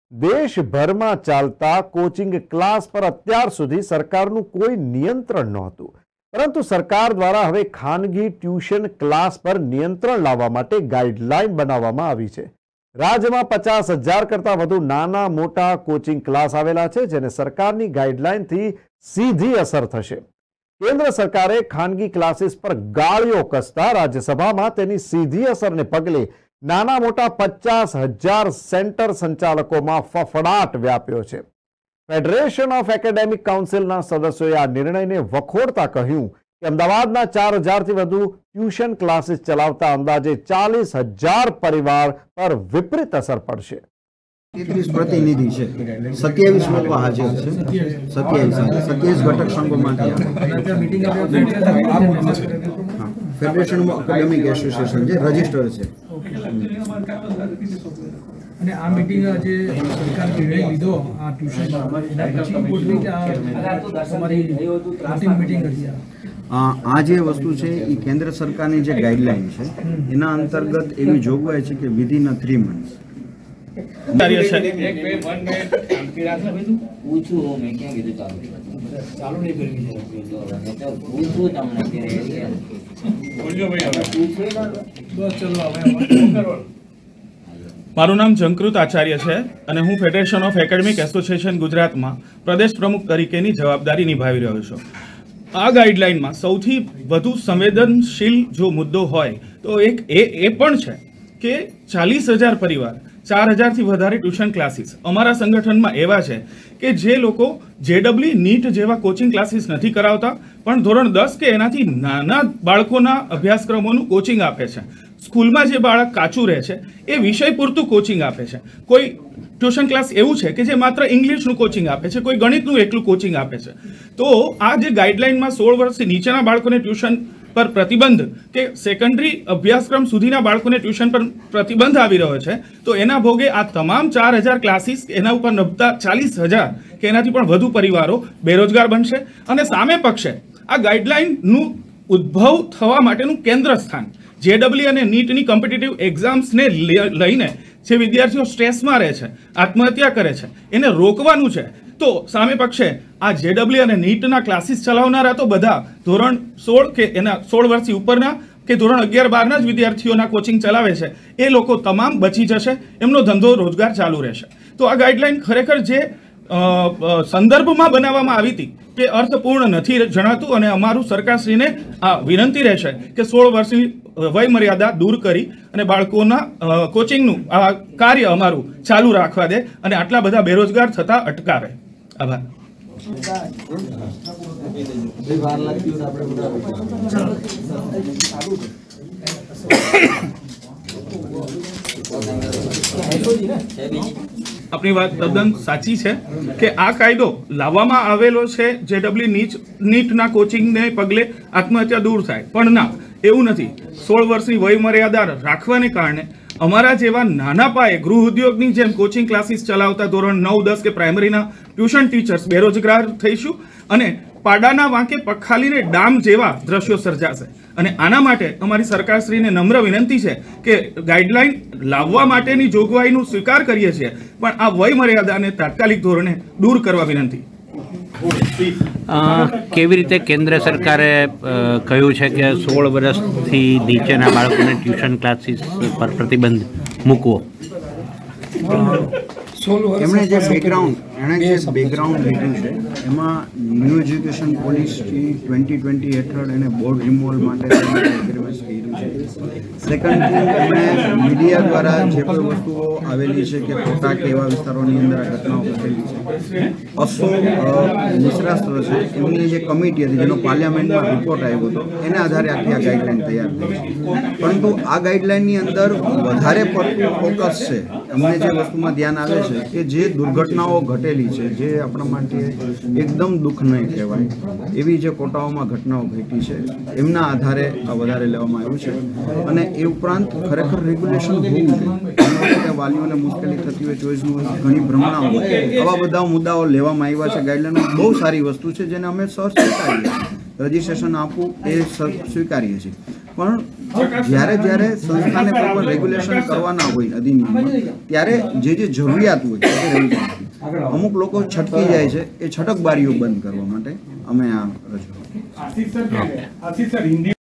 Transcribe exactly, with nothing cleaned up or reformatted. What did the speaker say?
દેશભરમાં ચાલતા coaching class પર અત્યાર સુધી સરકારનું કોઈ નિયંત્રણ નહોતું, પરંતુ સરકાર દ્વારા હવે ખાનગી ટ્યુશન ક્લાસ પર નિયંત્રણ લાવવા માટે ગાઈડલાઈન બનાવવામાં આવી છે। રાજ્યમાં પચાસ હજાર કરતાં વધુ નાના મોટા કોચિંગ ક્લાસ આવેલા છે, જેને સરકારની ગાઈડલાઈનથી સીધી અસર થશે। કેન્દ્ર સરકારે ખાનગી ક્લાસીસ પર ગાળિયો કસતા રાજ્યસભામાં તેની સીધી અસરને પગલે નાના મોટા પચાસ હજાર સેન્ટર સંચાલકોમાં ફફડાટ વ્યાપ્યો છે। ફેડરેશન ઓફ એકેડેમિક કાઉન્સિલના સદસ્યોએ આ નિર્ણયને વખોડતા કહ્યું કે અમદાવાદના ચાર હજારથી વધુ ટ્યુશન ક્લાસીસ ચલાવતા અંદાજે ચાલીસ હજાર પરિવાર પર વિપરીત અસર પડશે। तेतरीस प्रतिनिधि है, सत्यावीस लोग हाजिर है, सत्यावीस सत्यावीस घटक संघों में फेडरेशन ऑफ एकेडमिक एसोसिएशन जे रजिस्टर है। અને આ મીટિંગ આજે સરકાર નિર્ણય લીધો આ ટ્યુશન એના પછી ગોઠવી કે આ તમારી મોટી મીટિંગ હતી। આ જે વસ્તુ છે એ કેન્દ્ર સરકારની જે ગાઈડલાઈન છે એના અંતર્ગત એવી જોગવાઈ છે કે વિધિન થ્રી મંથ્સ મારું નામ જંકૃત આચાર્ય છે અને હું ફેડરેશન ઓફ એકેડમિક એસોસિએશન ગુજરાતમાં પ્રદેશ પ્રમુખ તરીકેની જવાબદારી નિભાવી રહ્યો છું। આ ગાઈડલાઈનમાં સૌથી વધુ સંવેદનશીલ જો મુદ્દો હોય તો એક એ એ પણ છે કે ચાલીસ હજાર પરિવાર ચાર હજારથી વધારે ટ્યુશન ક્લાસીસ અમારા સંગઠનમાં એવા છે કે જે લોકો જેડબલ્યુ નીટ જેવા કોચિંગ ક્લાસીસ નથી કરાવતા, પણ ધોરણ દસ કે એનાથી નાના બાળકોના અભ્યાસક્રમોનું કોચિંગ આપે છે। સ્કૂલમાં જે બાળક કાચું રહે છે એ વિષય પૂરતું કોચિંગ આપે છે। કોઈ ટ્યુશન ક્લાસ એવું છે કે જે માત્ર ઇંગ્લિશનું કોચિંગ આપે છે, કોઈ ગણિતનું એકલું કોચિંગ આપે છે। તો આ જે ગાઈડલાઈનમાં સોળ વર્ષથી નીચેના બાળકોને ટ્યુશન પર પ્રતિબંધ કે સેકન્ડરી અભ્યાસક્રમ સુધીના બાળકોને ટ્યુશન પર પ્રતિબંધ આવી રહ્યો છે, તો એના ભોગે આ તમામ ચાર હજાર ક્લાસીસ એના ઉપર નભતા ચાલીસ હજાર કે એનાથી પણ વધુ પરિવારો બેરોજગાર બનશે। અને સામે પક્ષે આ ગાઈડલાઈનનું ઉદ્ભવ થવા માટેનું કેન્દ્ર સ્થાન જેડબલ્યુ અને નીટની કોમ્પિટિટિવ એક્ઝામ્સને લઈને જે વિદ્યાર્થીઓ સ્ટ્રેસમાં રહે છે, આત્મહત્યા કરે છે, એને રોકવાનું છે। તો સામે પક્ષે આ જેડબલ્યુ અને નીટના ક્લાસીસ ચલાવનારા તો બધા ધોરણ સોળ કે એના સોળ વર્ષથી ઉપરના કે ધોરણ અગિયાર બારના જ વિદ્યાર્થીઓના કોચિંગ ચલાવે છે, એ લોકો તમામ બચી જશે, એમનો ધંધો રોજગાર ચાલુ રહેશે। તો આ ગાઈડલાઈન ખરેખર જે સંદર્ભમાં બનાવવામાં આવી હતી કે અર્થપૂર્ણ નથી જણાતું, અને અમારું સરકારશ્રીને આ વિનંતી રહેશે કે સોળ વર્ષની વય મર્યાદા દૂર કરી અને બાળકોના કોચિંગનું આ કાર્ય અમારું ચાલુ રાખવા દે અને આટલા બધા બેરોજગાર થતા અટકાવે। આભાર। આપણી વાત તદ્દન સાચી છે કે આ કાયદો લાવવામાં આવેલો છે જેડબલ્યુ નીટ નીટના કોચિંગને પગલે આત્મહત્યા દૂર થાય, પણ ના, એવું નથી। સોળ વર્ષની વય મર્યાદા રાખવાને કારણે અમારા જેવા નાના પાયે ગૃહ ઉદ્યોગની જેમ કોચિંગ ક્લાસીસ ચલાવતા ધોરણ નવ દસ કે પ્રાઇમરીના ટ્યુશન ટીચર્સ બેરોજગાર થઈશું અને પાડાના વાંકે પખાલીને ડામ જેવા દ્રશ્યો સર્જાશે। અને આના માટે અમારી સરકારશ્રીને નમ્ર વિનંતી છે કે ગાઈડલાઈન લાવવા માટેની જોગવાઈનું સ્વીકાર કરીએ છીએ, પણ આ વય મર્યાદાને તાત્કાલિક ધોરણે દૂર કરવા વિનંતી। કેવી રીતે કેન્દ્ર સરકારે કહ્યું છે કે સોળ વર્ષથી નીચેના બાળકોને ટ્યુશન ક્લાસીસ પર પ્રતિબંધ મૂકવો? એમણે જે બેકગ્રાઉન્ડ એણે જે બેકગ્રાઉન્ડ લીધું છે એમાં new education policy twenty twenty હેઠળ એને બોર્ડ રિમૂવલ માટે એગ્રીમેન્ટ કર્યું છે। સેકન્ડ થિંગ, એમણે મીડિયા દ્વારા જે કોઈ વસ્તુઓ આવેલી છે કે ખોટા કે એવા વિસ્તારોની અંદર આ ઘટનાઓ ઘટેલી છે, અશોક મિશ્રા સર છે એમની જે કમિટી હતી જેનો પાર્લિયામેન્ટમાં રિપોર્ટ આવ્યો હતો એને આધારે આખી આ ગાઈડલાઈન તૈયાર થઈ છે। પરંતુ આ ગાઈડલાઈનની અંદર વધારે પડતું ફોકસ છે, અમને જે વસ્તુમાં ધ્યાન આવે છે કે જે દુર્ઘટનાઓ ઘટેલી છે, જે આપણા માટે એકદમ દુઃખનય કહેવાય એવી જે કોટાઓમાં ઘટનાઓ ઘટી છે, એમના આધારે આ વધારે લેવામાં આવ્યું છે। અને એ ઉપરાંત ખરેખર રેગ્યુલેશન હોવું જોઈએ, વાલીઓને મુશ્કેલી થતી હોય, ચોઈસનું ઘણી ભ્રમણા હોય, આવા બધા મુદ્દાઓ લેવામાં આવ્યા છે। ગાઈડલાઈન બહુ સારી વસ્તુ છે જેને અમે સર સ્વીકારીએ, રજીસ્ટ્રેશન આપવું એ સર સ્વીકારીએ છીએ। પણ જ્યારે જ્યારે સંસ્થાને પ્રોપર રેગ્યુલેશન કરવાના હોય અધિનિયમમાં ત્યારે જે જે જરૂરિયાત હોય તે રેગ્યુલેશન અમુક લોકો છટકી જાય છે એ છટકબારીઓ બંધ કરવા માટે અમે આ રજૂઆત